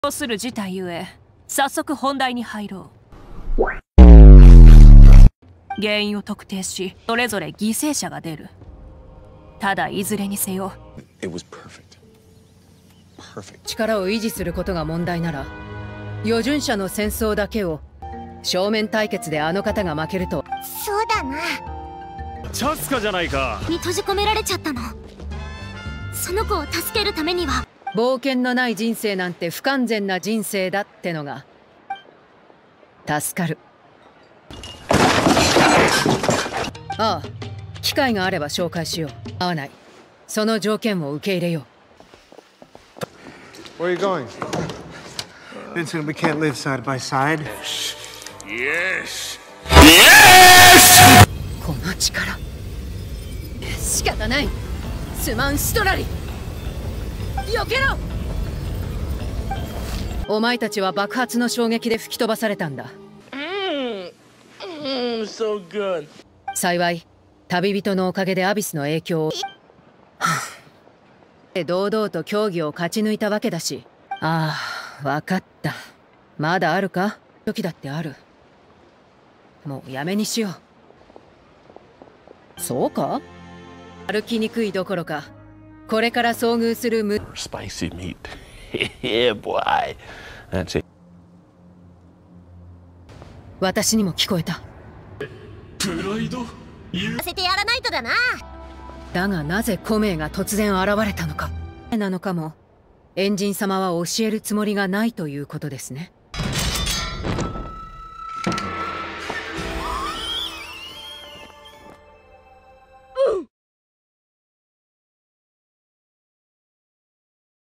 とする事態ゆえ、早速本題に入ろう。原因を特定し、それぞれ犠牲者が出る。ただいずれにせよ、 力を維持することが問題なら、余順者の戦争だけを正面対決であの方が負けると。 そうだな。 チャスカじゃないか。 に閉じ込められちゃったの。その子を助けるためには冒険のない人生なんて不完全な人生だってのが助かる。ああ、機会があれば紹介しよう。合わない。その条件を受け入れよう。Where are you going? Vincent, we can't live side by side. Yes. この力。仕方ない。すまんストラリ。避けろ。お前たちは爆発の衝撃で吹き飛ばされたんだ。 So good. 幸い旅人のおかげでアビスの影響を堂々と競技を勝ち抜いたわけだし。ああ、分かった。まだあるか。時だってある。もうやめにしよう。そうか。歩きにくいどころか、これから遭遇する Spicy meat. Yeah, boy. That's it. 私にも聞こえた。 プライドさせてやらないとだな。 だがなぜコメイが突然現れたのか。なのかも。エンジン様は教えるつもりがないということですね。